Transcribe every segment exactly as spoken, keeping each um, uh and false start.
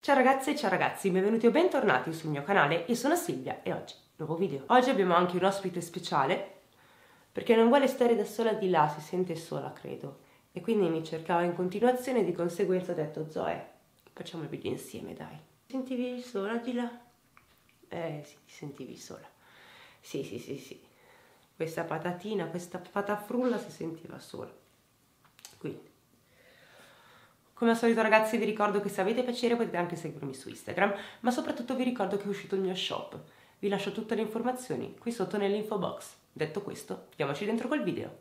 Ciao ragazze e ciao ragazzi, benvenuti o bentornati sul mio canale. Io sono Silvia e oggi, nuovo video. Oggi abbiamo anche un ospite speciale perché non vuole stare da sola di là, si sente sola credo. E quindi mi cercava in continuazione e di conseguenza ho detto Zoe, facciamo il video insieme dai. Ti sentivi sola di là? Eh sì, ti sentivi sola. Sì, sì, sì, sì. Questa patatina, questa patafrulla si sentiva sola. Quindi. Come al solito ragazzi vi ricordo che se avete piacere potete anche seguirmi su Instagram, ma soprattutto vi ricordo che è uscito il mio shop. Vi lascio tutte le informazioni qui sotto nell'info box. Detto questo, andiamoci dentro col video.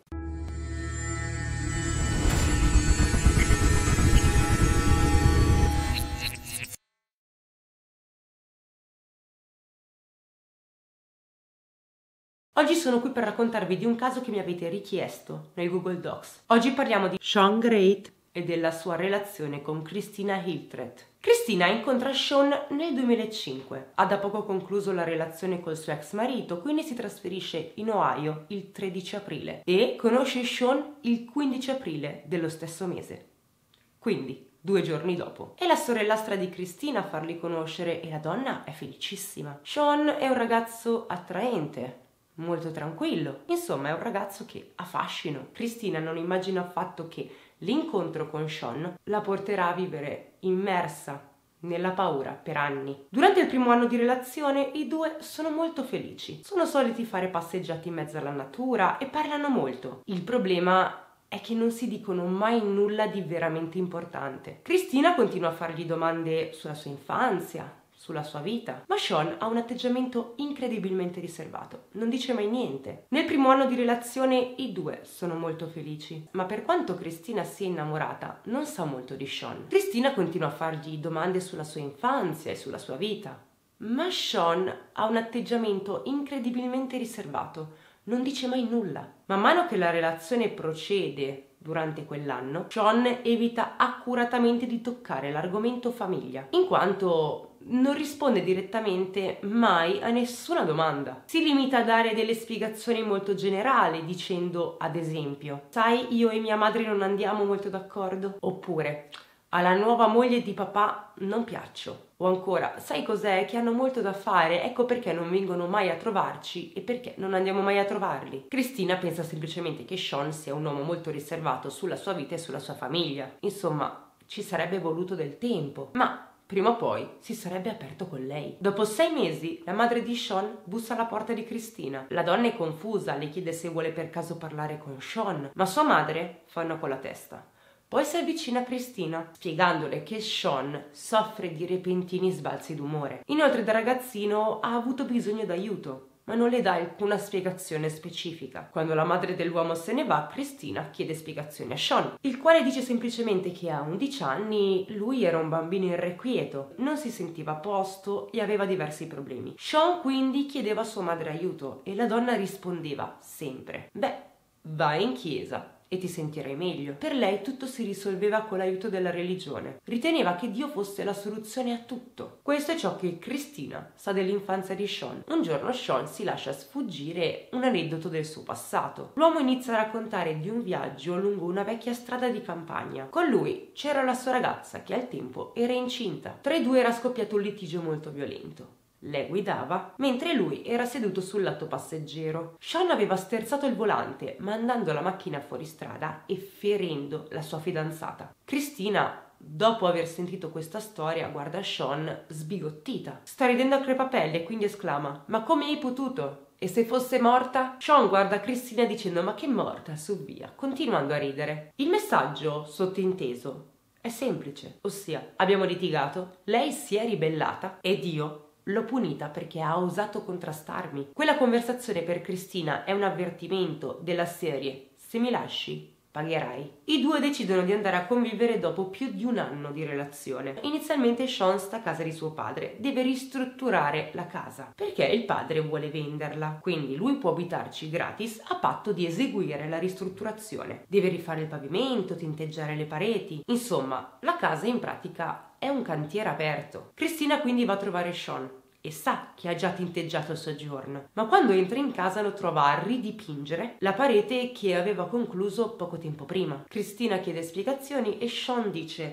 Oggi sono qui per raccontarvi di un caso che mi avete richiesto nel Google Docs. Oggi parliamo di Sean Great e della sua relazione con Christina Hiltreth. Christina incontra Sean nel duemilacinque, ha da poco concluso la relazione col suo ex marito, quindi si trasferisce in Ohio il tredici aprile e conosce Sean il quindici aprile dello stesso mese, quindi due giorni dopo. È la sorellastra di Christina a farli conoscere e la donna è felicissima. Sean è un ragazzo attraente, molto tranquillo, insomma è un ragazzo che ha fascino. Christina non immagina affatto che l'incontro con Sean la porterà a vivere immersa nella paura per anni. Durante il primo anno di relazione i due sono molto felici, sono soliti fare passeggiate in mezzo alla natura e parlano molto. Il problema è che non si dicono mai nulla di veramente importante. Christina continua a fargli domande sulla sua infanzia, sulla sua vita, ma Sean ha un atteggiamento incredibilmente riservato, non dice mai niente. Nel primo anno di relazione i due sono molto felici, ma per quanto Christina sia innamorata, non sa molto di Sean. Christina continua a fargli domande sulla sua infanzia e sulla sua vita, ma Sean ha un atteggiamento incredibilmente riservato, non dice mai nulla. Man mano che la relazione procede durante quell'anno, Sean evita accuratamente di toccare l'argomento famiglia, in quanto non risponde direttamente mai a nessuna domanda. Si limita a dare delle spiegazioni molto generali, dicendo ad esempio: sai, io e mia madre non andiamo molto d'accordo, oppure alla nuova moglie di papà non piaccio, o ancora sai cos'è, che hanno molto da fare, ecco perché non vengono mai a trovarci e perché non andiamo mai a trovarli. Christina pensa semplicemente che Sean sia un uomo molto riservato sulla sua vita e sulla sua famiglia, insomma ci sarebbe voluto del tempo, ma prima o poi si sarebbe aperto con lei. Dopo sei mesi la madre di Sean bussa alla porta di Christina. La donna è confusa, le chiede se vuole per caso parlare con Sean, ma sua madre fa no con la testa. Poi si avvicina a Christina, spiegandole che Sean soffre di repentini sbalzi d'umore. Inoltre da ragazzino ha avuto bisogno d'aiuto, ma non le dà alcuna spiegazione specifica. Quando la madre dell'uomo se ne va, Christina chiede spiegazioni a Sean, il quale dice semplicemente che a undici anni lui era un bambino irrequieto, non si sentiva a posto e aveva diversi problemi. Sean quindi chiedeva a sua madre aiuto e la donna rispondeva sempre: beh, vai in chiesa e ti sentirai meglio. Per lei tutto si risolveva con l'aiuto della religione. Riteneva che Dio fosse la soluzione a tutto. Questo è ciò che Christina sa dell'infanzia di Sean. Un giorno Sean si lascia sfuggire un aneddoto del suo passato. L'uomo inizia a raccontare di un viaggio lungo una vecchia strada di campagna. Con lui c'era la sua ragazza che al tempo era incinta. Tra i due era scoppiato un litigio molto violento. Lei guidava, mentre lui era seduto sul lato passeggero. Sean aveva sterzato il volante, mandando la macchina fuori strada e ferendo la sua fidanzata. Christina, dopo aver sentito questa storia, guarda Sean sbigottita. Sta ridendo a crepapelle e quindi esclama: ma come hai potuto? E se fosse morta? Sean guarda Christina dicendo: ma che morta, su via, continuando a ridere. Il messaggio sottinteso è semplice, ossia abbiamo litigato, lei si è ribellata ed io l'ho punita perché ha osato contrastarmi. Quella conversazione per Christina è un avvertimento della serie: se mi lasci, pagherai. I due decidono di andare a convivere dopo più di un anno di relazione. Inizialmente Sean sta a casa di suo padre, deve ristrutturare la casa perché il padre vuole venderla, quindi lui può abitarci gratis a patto di eseguire la ristrutturazione. Deve rifare il pavimento, tinteggiare le pareti, insomma la casa in pratica è un cantiere aperto. Christina quindi va a trovare Sean e sa che ha già tinteggiato il soggiorno, ma quando entra in casa lo trova a ridipingere la parete che aveva concluso poco tempo prima. Christina chiede spiegazioni e Sean dice: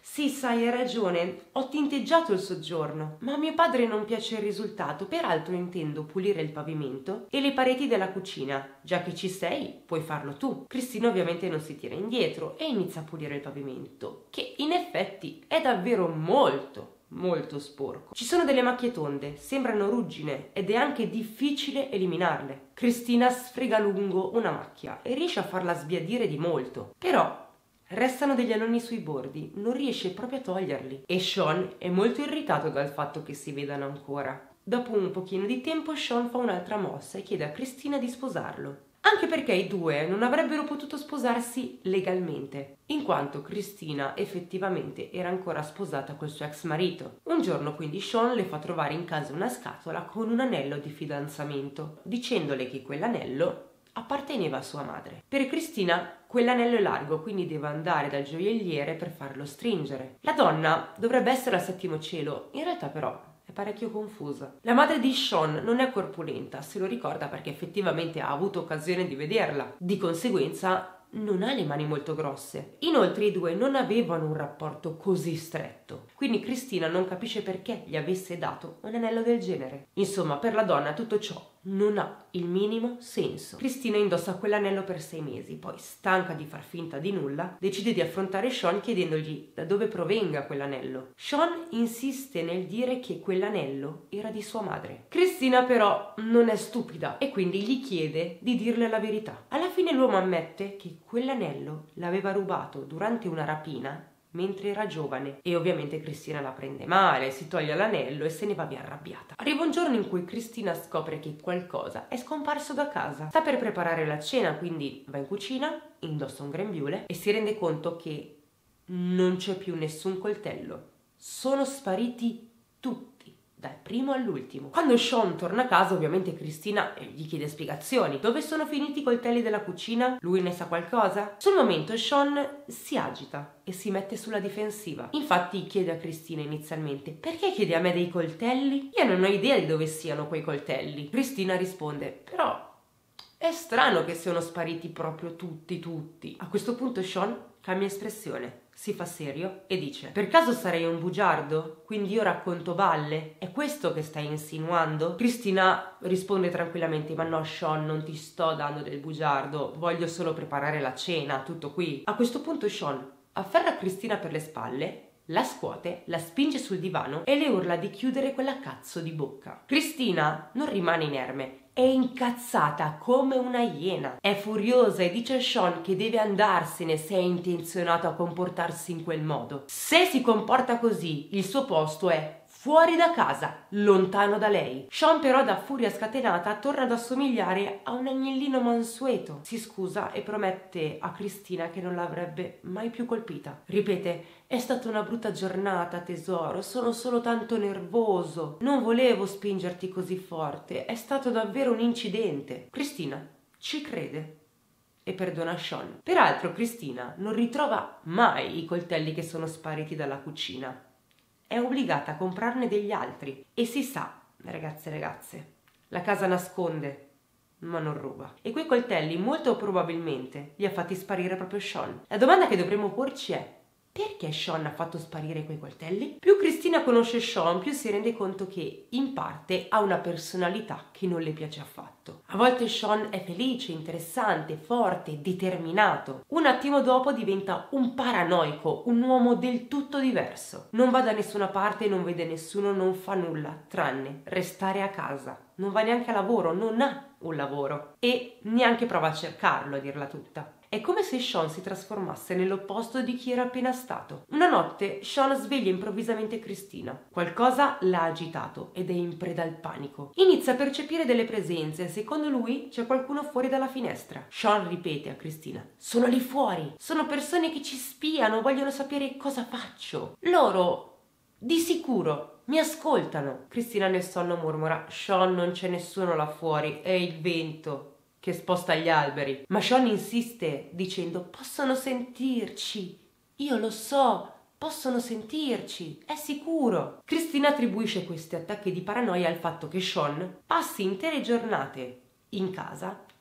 Sì, sai, hai ragione, ho tinteggiato il soggiorno, ma a mio padre non piace il risultato, peraltro intendo pulire il pavimento e le pareti della cucina. Già che ci sei, puoi farlo tu. Cristina ovviamente non si tira indietro e inizia a pulire il pavimento, che in effetti è davvero molto, molto sporco. Ci sono delle macchie tonde, sembrano ruggine ed è anche difficile eliminarle. Cristina sfrega a lungo una macchia e riesce a farla sbiadire di molto, però restano degli aloni sui bordi, non riesce proprio a toglierli e Sean è molto irritato dal fatto che si vedano ancora. Dopo un pochino di tempo Sean fa un'altra mossa e chiede a Cristina di sposarlo, anche perché i due non avrebbero potuto sposarsi legalmente, in quanto Cristina effettivamente era ancora sposata col suo ex marito. Un giorno quindi Sean le fa trovare in casa una scatola con un anello di fidanzamento, dicendole che quell'anello apparteneva a sua madre. Per Cristina quell'anello è largo, quindi deve andare dal gioielliere per farlo stringere. La donna dovrebbe essere al settimo cielo, in realtà però è parecchio confusa. La madre di Sean non è corpulenta, se lo ricorda perché effettivamente ha avuto occasione di vederla. Di conseguenza non ha le mani molto grosse. Inoltre i due non avevano un rapporto così stretto, quindi Cristina non capisce perché gli avesse dato un anello del genere. Insomma, per la donna tutto ciò non ha il minimo senso. Cristina indossa quell'anello per sei mesi, poi stanca di far finta di nulla, decide di affrontare Sean chiedendogli da dove provenga quell'anello. Sean insiste nel dire che quell'anello era di sua madre. Cristina però non è stupida e quindi gli chiede di dirle la verità. Alla fine l'uomo ammette che quell'anello l'aveva rubato durante una rapina mentre era giovane e ovviamente Cristina la prende male, si toglie l'anello e se ne va via arrabbiata. Arriva un giorno in cui Cristina scopre che qualcosa è scomparso da casa. Sta per preparare la cena, quindi va in cucina, indossa un grembiule e si rende conto che non c'è più nessun coltello. Sono spariti tutti, dal primo all'ultimo. Quando Sean torna a casa, ovviamente Cristina gli chiede spiegazioni. Dove sono finiti i coltelli della cucina? Lui ne sa qualcosa? Sul momento Sean si agita e si mette sulla difensiva. Infatti chiede a Cristina inizialmente: perché chiedi a me dei coltelli? Io non ho idea di dove siano quei coltelli. Cristina risponde: però è strano che siano spariti proprio tutti tutti. A questo punto Sean cambia espressione, si fa serio e dice: per caso sarei un bugiardo? Quindi io racconto balle? È questo che stai insinuando? Cristina risponde tranquillamente: ma no Sean, non ti sto dando del bugiardo, voglio solo preparare la cena, tutto qui. A questo punto Sean afferra Cristina per le spalle, la scuote, la spinge sul divano e le urla di chiudere quella cazzo di bocca. Cristina non rimane inerme, è incazzata come una iena, è furiosa e dice a Sean che deve andarsene se è intenzionato a comportarsi in quel modo. Se si comporta così, il suo posto è fuori da casa, lontano da lei. Sean però da furia scatenata torna ad assomigliare a un agnellino mansueto. Si scusa e promette a Cristina che non l'avrebbe mai più colpita. Ripete: è stata una brutta giornata tesoro, sono solo tanto nervoso, non volevo spingerti così forte, è stato davvero un incidente. Cristina ci crede e perdona Sean. Peraltro Cristina non ritrova mai i coltelli che sono spariti dalla cucina. È obbligata a comprarne degli altri e si sa, ragazze e ragazze, la casa nasconde ma non ruba. E quei coltelli molto probabilmente li ha fatti sparire proprio Sean. La domanda che dovremmo porci è: perché Sean ha fatto sparire quei coltelli? Più Cristina conosce Sean, più si rende conto che in parte ha una personalità che non le piace affatto. A volte Sean è felice, interessante, forte, determinato. Un attimo dopo diventa un paranoico, un uomo del tutto diverso. Non va da nessuna parte, non vede nessuno, non fa nulla, tranne restare a casa. Non va neanche a lavoro, non ha un lavoro e neanche prova a cercarlo, a dirla tutta. È come se Sean si trasformasse nell'opposto di chi era appena stato. Una notte Sean sveglia improvvisamente Cristina. Qualcosa l'ha agitato ed è in preda al panico. Inizia a percepire delle presenze. Secondo lui c'è qualcuno fuori dalla finestra. Sean ripete a Cristina: sono lì fuori, sono persone che ci spiano, vogliono sapere cosa faccio. Loro di sicuro mi ascoltano. Cristina nel sonno mormora: Sean, non c'è nessuno là fuori, è il vento che sposta gli alberi. Ma Sean insiste dicendo: possono sentirci, io lo so, possono sentirci, è sicuro. Cristina attribuisce questi attacchi di paranoia al fatto che Sean passi intere giornate in casa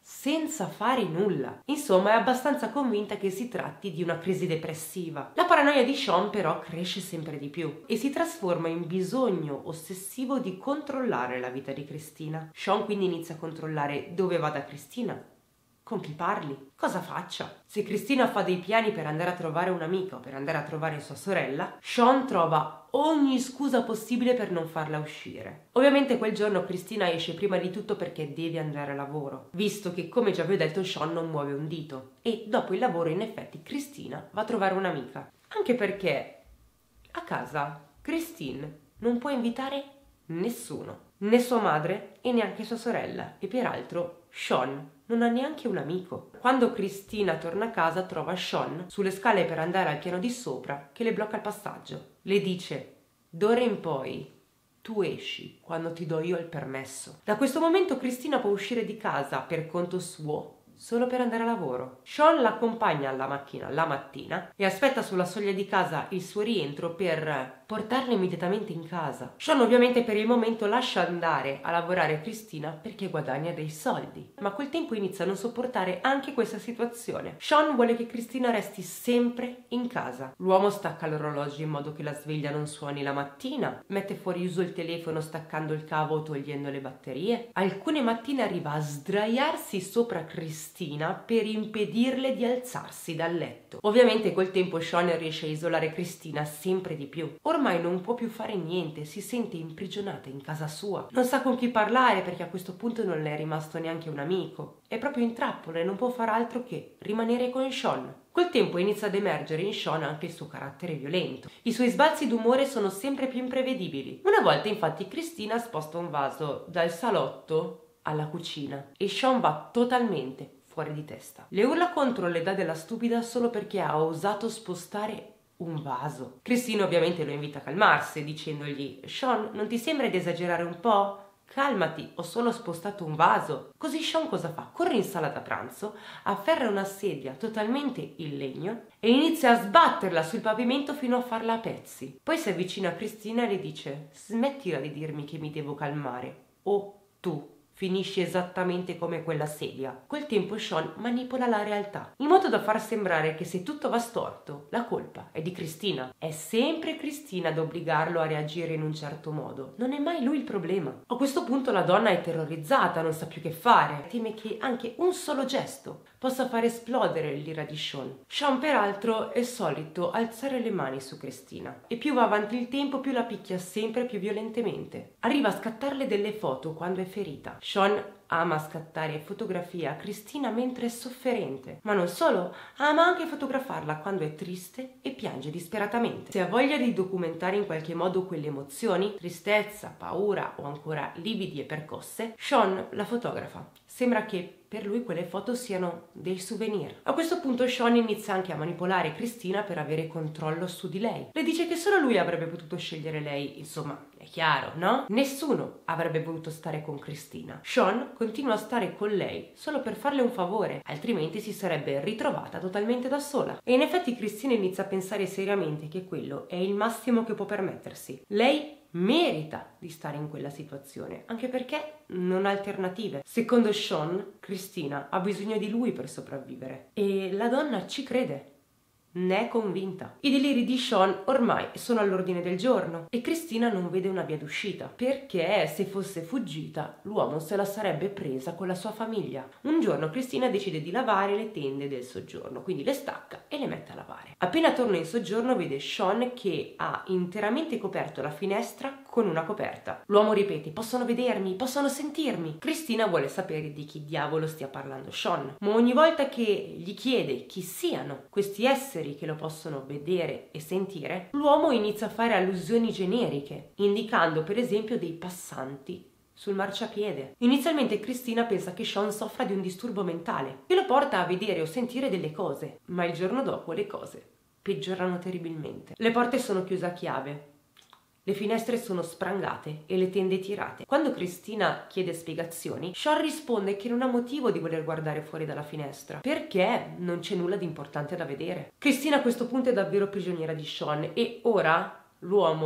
senza fare nulla. Insomma, è abbastanza convinta che si tratti di una crisi depressiva. La paranoia di Sean però cresce sempre di più e si trasforma in bisogno ossessivo di controllare la vita di Cristina. Sean quindi inizia a controllare dove vada Cristina, con chi parli, cosa faccia. Se Cristina fa dei piani per andare a trovare un'amica o per andare a trovare sua sorella, Sean trova ogni scusa possibile per non farla uscire. Ovviamente quel giorno Cristina esce prima di tutto perché deve andare a lavoro, visto che, come già vi ho detto, Sean non muove un dito. E dopo il lavoro, in effetti, Cristina va a trovare un'amica. Anche perché a casa Christine non può invitare nessuno, né sua madre e neanche sua sorella. E peraltro Sean non ha neanche un amico. Quando Cristina torna a casa trova Sean sulle scale per andare al piano di sopra che le blocca il passaggio. Le dice: d'ora in poi tu esci quando ti do io il permesso. Da questo momento Cristina può uscire di casa per conto suo solo per andare a lavoro. Sean l'accompagna alla macchina la mattina e aspetta sulla soglia di casa il suo rientro per portarla immediatamente in casa. Sean ovviamente per il momento lascia andare a lavorare Cristina perché guadagna dei soldi, ma col tempo inizia a non sopportare anche questa situazione. Sean vuole che Cristina resti sempre in casa. L'uomo stacca l'orologio in modo che la sveglia non suoni la mattina, mette fuori uso il telefono staccando il cavo o togliendo le batterie. Alcune mattine arriva a sdraiarsi sopra Cristina per impedirle di alzarsi dal letto. Ovviamente col tempo Sean riesce a isolare Cristina sempre di più. Ormai non può più fare niente, si sente imprigionata in casa sua. Non sa con chi parlare perché a questo punto non le è rimasto neanche un amico. È proprio in trappola e non può far altro che rimanere con Sean. Col tempo inizia ad emergere in Sean anche il suo carattere violento. I suoi sbalzi d'umore sono sempre più imprevedibili. Una volta infatti Cristina sposta un vaso dal salotto alla cucina e Sean va totalmente fuori di testa. Le urla contro le dà della stupida solo perché ha osato spostare un vaso. Cristina ovviamente lo invita a calmarsi dicendogli: Sean, non ti sembra di esagerare un po'? Calmati, ho solo spostato un vaso. Così Sean cosa fa? Corre in sala da pranzo, afferra una sedia totalmente in legno e inizia a sbatterla sul pavimento fino a farla a pezzi. Poi si avvicina a Cristina e le dice: smettila di dirmi che mi devo calmare o tu finisci esattamente come quella sedia. Col tempo Sean manipola la realtà, in modo da far sembrare che se tutto va storto, la colpa è di Cristina. È sempre Cristina ad obbligarlo a reagire in un certo modo. Non è mai lui il problema. A questo punto la donna è terrorizzata, non sa più che fare. Teme che anche un solo gesto possa far esplodere l'ira di Sean. Sean peraltro è solito alzare le mani su Cristina e più va avanti il tempo più la picchia sempre più violentemente. Arriva a scattarle delle foto quando è ferita. Sean ama scattare fotografie a Cristina mentre è sofferente, ma non solo, ama anche fotografarla quando è triste e piange disperatamente. Se ha voglia di documentare in qualche modo quelle emozioni, tristezza, paura o ancora lividi e percosse, Sean la fotografa. Sembra che per lui quelle foto siano dei souvenir. A questo punto Sean inizia anche a manipolare Cristina per avere controllo su di lei. Le dice che solo lui avrebbe potuto scegliere lei, insomma, è chiaro, no? Nessuno avrebbe voluto stare con Cristina. Sean continua a stare con lei solo per farle un favore, altrimenti si sarebbe ritrovata totalmente da sola. E in effetti Cristina inizia a pensare seriamente che quello è il massimo che può permettersi. Lei merita di stare in quella situazione, anche perché non ha alternative. Secondo Sean, Cristina ha bisogno di lui per sopravvivere e la donna ci crede. Ne è convinta. I deliri di Sean ormai sono all'ordine del giorno e Cristina non vede una via d'uscita, perché se fosse fuggita l'uomo se la sarebbe presa con la sua famiglia. Un giorno Cristina decide di lavare le tende del soggiorno, quindi le stacca e le mette a lavare. Appena torna in soggiorno vede Sean che ha interamente coperto la finestra con una coperta. L'uomo ripete: possono vedermi, possono sentirmi. Cristina vuole sapere di chi diavolo stia parlando Sean, ma ogni volta che gli chiede chi siano questi esseri che lo possono vedere e sentire, l'uomo inizia a fare allusioni generiche, indicando per esempio dei passanti sul marciapiede. Inizialmente Cristina pensa che Sean soffra di un disturbo mentale che lo porta a vedere o sentire delle cose, ma il giorno dopo le cose peggiorano terribilmente. Le porte sono chiuse a chiave, le finestre sono sprangate e le tende tirate. Quando Cristina chiede spiegazioni, Sean risponde che non ha motivo di voler guardare fuori dalla finestra, perché non c'è nulla di importante da vedere. Cristina a questo punto è davvero prigioniera di Sean e ora l'uomo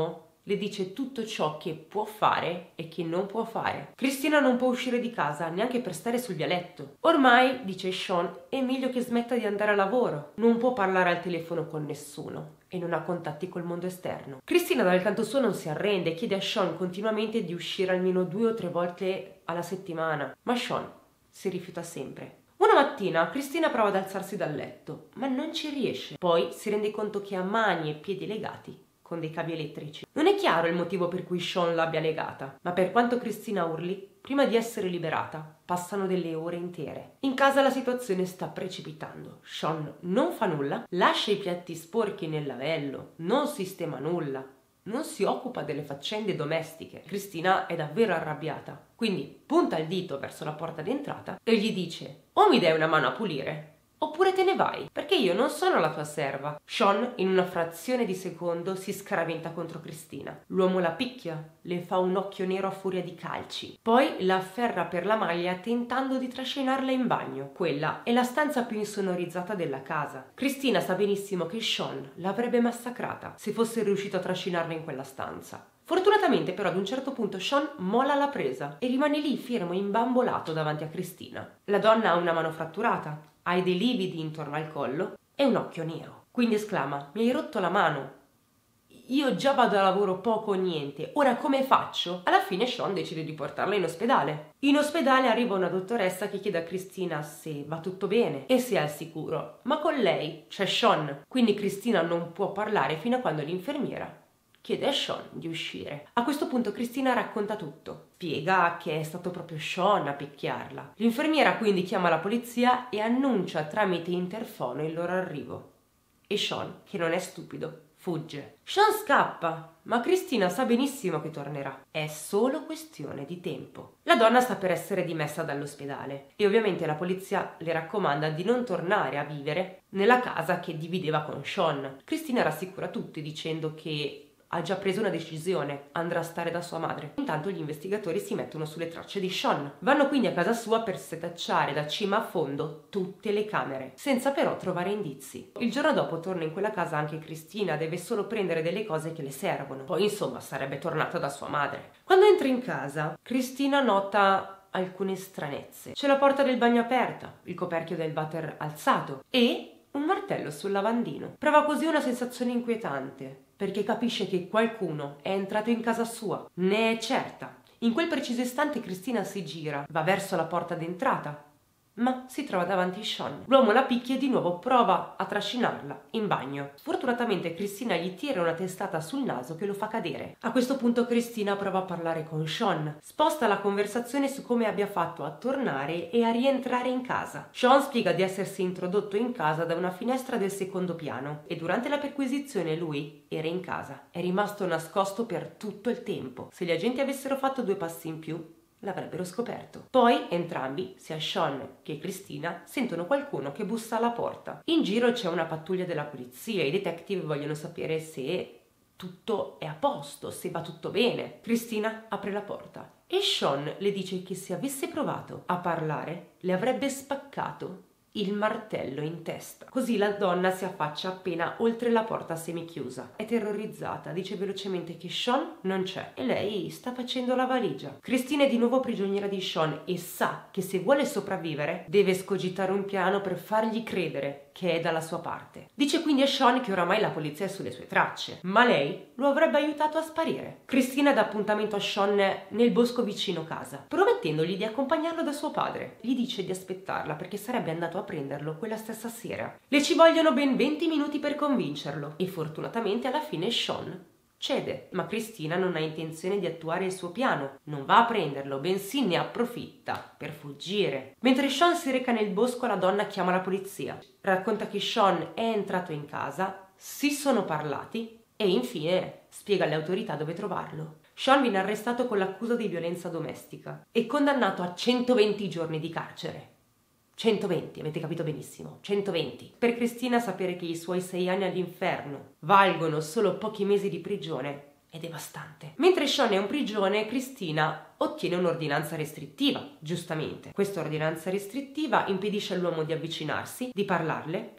le dice tutto ciò che può fare e che non può fare. Cristina non può uscire di casa neanche per stare sul vialetto. Ormai, dice Sean, è meglio che smetta di andare a lavoro. Non può parlare al telefono con nessuno e non ha contatti col mondo esterno. Cristina dal canto suo non si arrende e chiede a Sean continuamente di uscire almeno due o tre volte alla settimana, ma Sean si rifiuta sempre. Una mattina Cristina prova ad alzarsi dal letto, ma non ci riesce. Poi si rende conto che ha mani e piedi legati con dei cavi elettrici. Non è chiaro il motivo per cui Sean l'abbia legata, ma per quanto Cristina urli, prima di essere liberata, passano delle ore intere. In casa la situazione sta precipitando. Sean non fa nulla, lascia i piatti sporchi nel lavello, non sistema nulla, non si occupa delle faccende domestiche. Cristina è davvero arrabbiata, quindi punta il dito verso la porta d'entrata e gli dice: o mi dai una mano a pulire, oppure te ne vai, perché io non sono la tua serva. Sean, in una frazione di secondo, si scaraventa contro Cristina. L'uomo la picchia, le fa un occhio nero a furia di calci. Poi la afferra per la maglia tentando di trascinarla in bagno. Quella è la stanza più insonorizzata della casa. Cristina sa benissimo che Sean l'avrebbe massacrata se fosse riuscito a trascinarla in quella stanza. Fortunatamente però ad un certo punto Sean molla la presa e rimane lì fermo imbambolato davanti a Cristina. La donna ha una mano fratturata, ha dei lividi intorno al collo e un occhio nero. Quindi esclama: mi hai rotto la mano. Io già vado a lavoro poco o niente, ora come faccio? Alla fine Sean decide di portarla in ospedale. In ospedale arriva una dottoressa che chiede a Cristina se va tutto bene e se è al sicuro, ma con lei c'è Sean, quindi Cristina non può parlare fino a quando l'infermiera chiede a Sean di uscire. A questo punto Cristina racconta tutto. Spiega che è stato proprio Sean a picchiarla. L'infermiera quindi chiama la polizia e annuncia tramite interfono il loro arrivo. E Sean, che non è stupido, fugge. Sean scappa, ma Cristina sa benissimo che tornerà. È solo questione di tempo. La donna sta per essere dimessa dall'ospedale e ovviamente la polizia le raccomanda di non tornare a vivere nella casa che divideva con Sean. Cristina rassicura tutti dicendo che ha già preso una decisione, andrà a stare da sua madre. Intanto gli investigatori si mettono sulle tracce di Sean. Vanno quindi a casa sua per setacciare da cima a fondo tutte le camere, senza però trovare indizi. Il giorno dopo torna in quella casa anche Cristina, deve solo prendere delle cose che le servono. Poi insomma sarebbe tornata da sua madre. Quando entra in casa, Cristina nota alcune stranezze. C'è la porta del bagno aperta, il coperchio del water alzato e un martello sul lavandino. Prova così una sensazione inquietante, perché capisce che qualcuno è entrato in casa sua. Ne è certa. In quel preciso istante Cristina si gira, va verso la porta d'entrata, ma si trova davanti a Sean. L'uomo la picchia e di nuovo prova a trascinarla in bagno. Sfortunatamente Cristina gli tira una testata sul naso che lo fa cadere. A questo punto Cristina prova a parlare con Sean. Sposta la conversazione su come abbia fatto a tornare e a rientrare in casa. Sean spiega di essersi introdotto in casa da una finestra del secondo piano e durante la perquisizione lui era in casa. È rimasto nascosto per tutto il tempo. Se gli agenti avessero fatto due passi in più, l'avrebbero scoperto. Poi entrambi, sia Sean che Cristina, sentono qualcuno che bussa alla porta. In giro c'è una pattuglia della polizia e i detective vogliono sapere se tutto è a posto, se va tutto bene. Cristina apre la porta e Sean le dice che se avesse provato a parlare le avrebbe spaccato il martello in testa. Così la donna si affaccia appena oltre la porta semichiusa. È terrorizzata, dice velocemente che Sean non c'è e lei sta facendo la valigia. Cristina è di nuovo prigioniera di Sean e sa che se vuole sopravvivere deve escogitare un piano per fargli credere che è dalla sua parte. Dice quindi a Sean che oramai la polizia è sulle sue tracce, ma lei lo avrebbe aiutato a sparire. Cristina dà appuntamento a Sean nel bosco vicino casa, promettendogli di accompagnarlo da suo padre. Gli dice di aspettarla perché sarebbe andato a prenderlo quella stessa sera. Le ci vogliono ben venti minuti per convincerlo e fortunatamente alla fine Sean cede, ma Cristina non ha intenzione di attuare il suo piano, non va a prenderlo, bensì ne approfitta per fuggire. Mentre Sean si reca nel bosco, la donna chiama la polizia, racconta che Sean è entrato in casa, si sono parlati e infine spiega alle autorità dove trovarlo. Sean viene arrestato con l'accusa di violenza domestica e condannato a centoventi giorni di carcere. centoventi, avete capito benissimo, centoventi. Per Cristina sapere che i suoi sei anni all'inferno valgono solo pochi mesi di prigione è devastante. Mentre Sean è in prigione, Cristina ottiene un'ordinanza restrittiva, giustamente. Questa ordinanza restrittiva impedisce all'uomo di avvicinarsi, di parlarle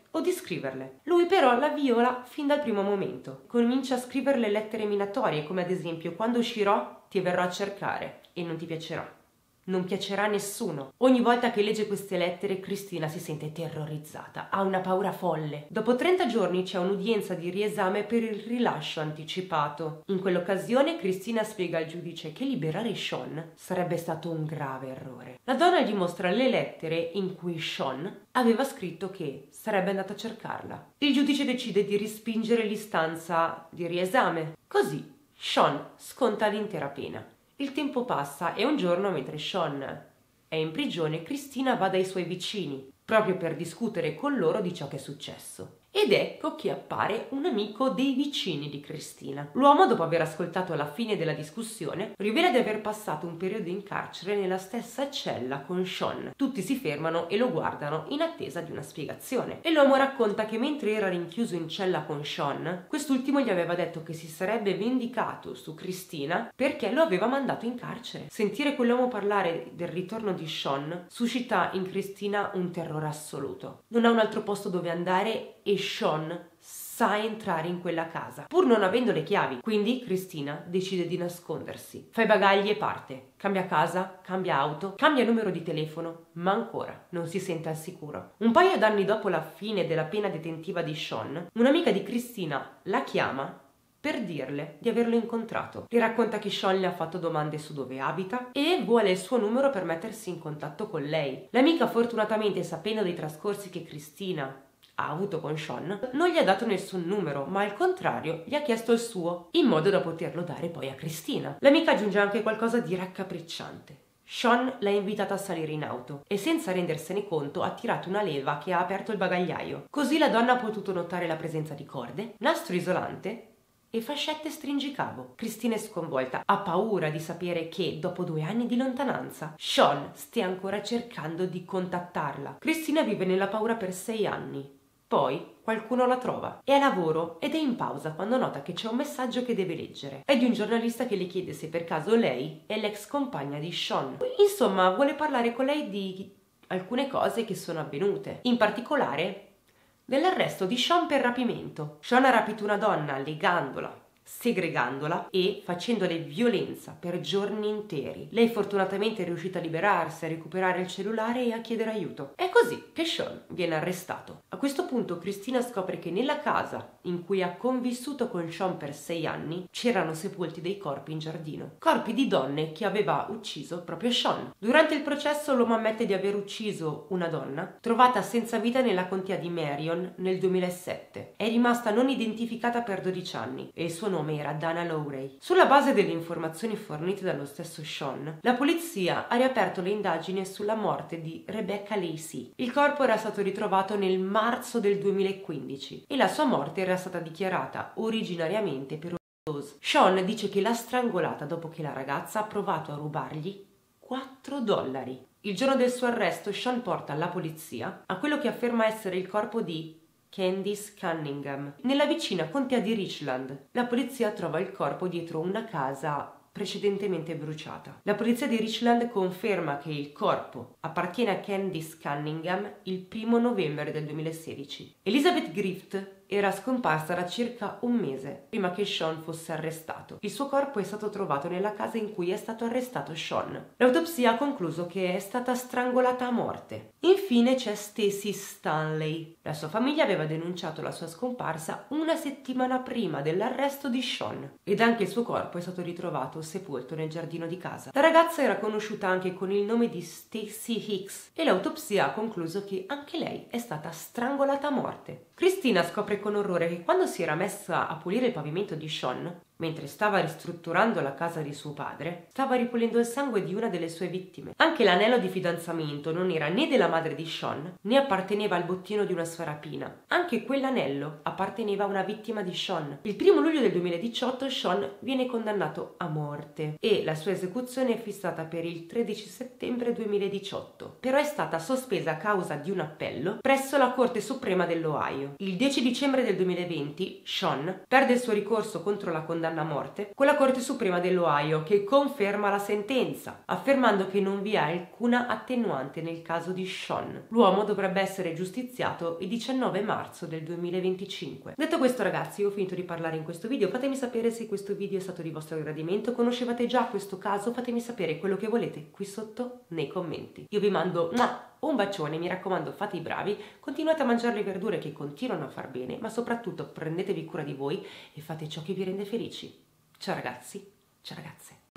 o di scriverle. Lui però la viola fin dal primo momento. Comincia a scriverle lettere minatorie, come ad esempio: quando uscirò ti verrò a cercare e non ti piacerà. Non piacerà a nessuno. Ogni volta che legge queste lettere, Cristina si sente terrorizzata, ha una paura folle. Dopo trenta giorni c'è un'udienza di riesame per il rilascio anticipato. In quell'occasione Cristina spiega al giudice che liberare Sean sarebbe stato un grave errore. La donna gli mostra le lettere in cui Sean aveva scritto che sarebbe andata a cercarla. Il giudice decide di respingere l'istanza di riesame. Così Sean sconta l'intera pena. Il tempo passa e un giorno, mentre Sean è in prigione, Cristina va dai suoi vicini, proprio per discutere con loro di ciò che è successo. Ed ecco che appare un amico dei vicini di Cristina. L'uomo, dopo aver ascoltato la fine della discussione, rivela di aver passato un periodo in carcere nella stessa cella con Sean. Tutti si fermano e lo guardano in attesa di una spiegazione. E l'uomo racconta che mentre era rinchiuso in cella con Sean, quest'ultimo gli aveva detto che si sarebbe vendicato su Cristina perché lo aveva mandato in carcere. Sentire quell'uomo parlare del ritorno di Sean suscita in Cristina un terrore assoluto. Non ha un altro posto dove andare e Sean sa entrare in quella casa, pur non avendo le chiavi. Quindi Cristina decide di nascondersi. Fa i bagagli e parte. Cambia casa, cambia auto, cambia numero di telefono, ma ancora non si sente al sicuro. Un paio d'anni dopo la fine della pena detentiva di Sean, un'amica di Cristina la chiama per dirle di averlo incontrato. Le racconta che Sean le ha fatto domande su dove abita e vuole il suo numero per mettersi in contatto con lei. L'amica, fortunatamente, sapendo dei trascorsi che Cristina ha avuto con Sean, non gli ha dato nessun numero, ma al contrario gli ha chiesto il suo, in modo da poterlo dare poi a Cristina. L'amica aggiunge anche qualcosa di raccapricciante. Sean l'ha invitata a salire in auto e, senza rendersene conto, ha tirato una leva che ha aperto il bagagliaio. Così la donna ha potuto notare la presenza di corde, nastro isolante e fascette stringicavo. Cristina è sconvolta, ha paura di sapere che, dopo due anni di lontananza, Sean stia ancora cercando di contattarla. Cristina vive nella paura per sei anni. Poi qualcuno la trova, è a lavoro ed è in pausa quando nota che c'è un messaggio che deve leggere. È di un giornalista che le chiede se per caso lei è l'ex compagna di Sean. Insomma, vuole parlare con lei di alcune cose che sono avvenute, in particolare dell'arresto di Sean per rapimento. Sean ha rapito una donna legandola, segregandola e facendole violenza per giorni interi. Lei fortunatamente è riuscita a liberarsi, a recuperare il cellulare e a chiedere aiuto. È così che Sean viene arrestato. A questo punto Cristina scopre che nella casa in cui ha convissuto con Sean per sei anni c'erano sepolti dei corpi in giardino. Corpi di donne che aveva ucciso proprio Sean. Durante il processo l'uomo ammette di aver ucciso una donna trovata senza vita nella contea di Marion nel duemilasette. È rimasta non identificata per dodici anni e il suo nome era Dana Lowry. Sulla base delle informazioni fornite dallo stesso Sean, la polizia ha riaperto le indagini sulla morte di Rebecca Lacey. Il corpo era stato ritrovato nel marzo del duemilaquindici e la sua morte era stata dichiarata originariamente per overdose. Sean dice che l'ha strangolata dopo che la ragazza ha provato a rubargli quattro dollari. Il giorno del suo arresto, Sean porta alla polizia a quello che afferma essere il corpo di Candice Cunningham nella vicina contea di Richland. La polizia trova il corpo dietro una casa precedentemente bruciata. La polizia di Richland conferma che il corpo appartiene a Candice Cunningham il primo novembre del duemilasedici. Elizabeth Griffith era scomparsa da circa un mese prima che Sean fosse arrestato. Il suo corpo è stato trovato nella casa in cui è stato arrestato Sean. L'autopsia ha concluso che è stata strangolata a morte. Infine c'è Stacy Stanley. La sua famiglia aveva denunciato la sua scomparsa una settimana prima dell'arresto di Sean ed anche il suo corpo è stato ritrovato sepolto nel giardino di casa. La ragazza era conosciuta anche con il nome di Stacy Hicks e l'autopsia ha concluso che anche lei è stata strangolata a morte. Cristina scopre con orrore che quando si era messa a pulire il pavimento di Sean, mentre stava ristrutturando la casa di suo padre, stava ripulendo il sangue di una delle sue vittime. Anche l'anello di fidanzamento non era né della madre di Sean, né apparteneva al bottino di una sua rapina. Anche quell'anello apparteneva a una vittima di Sean. Il primo luglio del duemiladiciotto Sean viene condannato a morte e la sua esecuzione è fissata per il tredici settembre duemiladiciotto, però è stata sospesa a causa di un appello presso la Corte Suprema dell'Ohio. Il dieci dicembre del duemilaventi Sean perde il suo ricorso contro la condanna condanna a morte, con la Corte Suprema dell'Ohio che conferma la sentenza, affermando che non vi è alcuna attenuante nel caso di Sean. L'uomo dovrebbe essere giustiziato il diciannove marzo del duemilaventicinque. Detto questo ragazzi, io ho finito di parlare in questo video, fatemi sapere se questo video è stato di vostro gradimento, conoscevate già questo caso, fatemi sapere quello che volete qui sotto nei commenti. Io vi mando un bacione, mi raccomando fate i bravi, continuate a mangiare le verdure che continuano a far bene, ma soprattutto prendetevi cura di voi e fate ciò che vi rende felici. Ciao ragazzi, ciao ragazze.